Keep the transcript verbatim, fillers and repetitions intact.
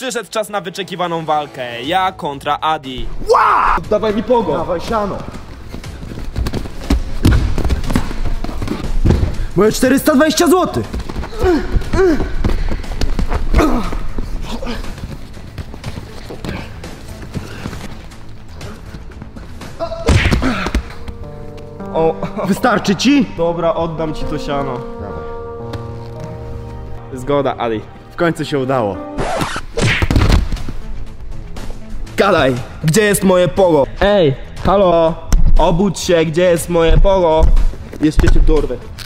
Przyszedł czas na wyczekiwaną walkę. Ja kontra Adi. Wow! Dawaj mi pogo. Dawaj siano. Moje czterysta dwadzieścia złotych. O, Wystarczy ci? dobra, oddam ci to siano. Dawaj. Zgoda, Adi. W końcu się udało. Gadaj, gdzie jest moje pogo? Ej, halo, obudź się, gdzie jest moje pogo? Jeszcze cię dorwę.